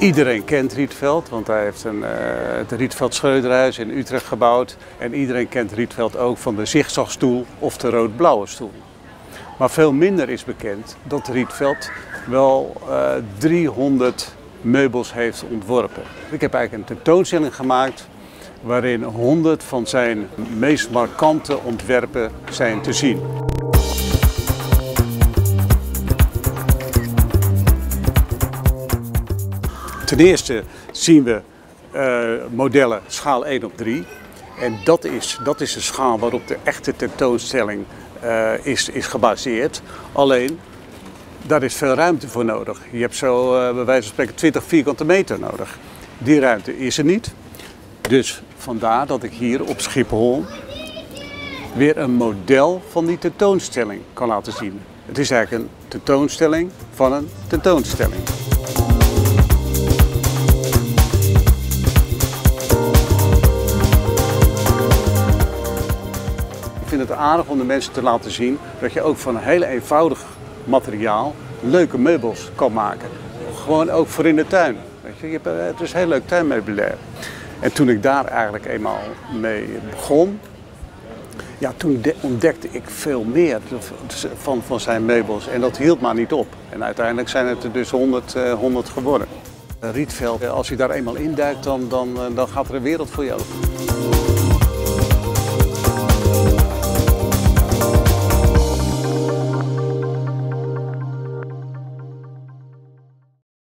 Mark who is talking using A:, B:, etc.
A: Iedereen kent Rietveld, want hij heeft het Rietveld Schreuderhuis in Utrecht gebouwd. En iedereen kent Rietveld ook van de zigzagstoel of de rood-blauwe stoel. Maar veel minder is bekend dat Rietveld wel 300 meubels heeft ontworpen. Ik heb eigenlijk een tentoonstelling gemaakt waarin 100 van zijn meest markante ontwerpen zijn te zien. Ten eerste zien we modellen schaal 1:3 en dat is de schaal waarop de echte tentoonstelling is gebaseerd. Alleen, daar is veel ruimte voor nodig. Je hebt zo bij wijze van spreken 20 vierkante meter nodig. Die ruimte is er niet. Dus vandaar dat ik hier op Schiphol weer een model van die tentoonstelling kan laten zien. Het is eigenlijk een tentoonstelling van een tentoonstelling. Ik vind het aardig om de mensen te laten zien dat je ook van een heel eenvoudig materiaal leuke meubels kan maken. Gewoon ook voor in de tuin. Weet je, het is heel leuk tuinmeubilair. En toen ik daar eigenlijk eenmaal mee begon, ja, toen ontdekte ik veel meer van zijn meubels. En dat hield maar niet op. En uiteindelijk zijn het er dus 100 geworden. Rietveld, als je daar eenmaal induikt, dan gaat er een wereld voor je open.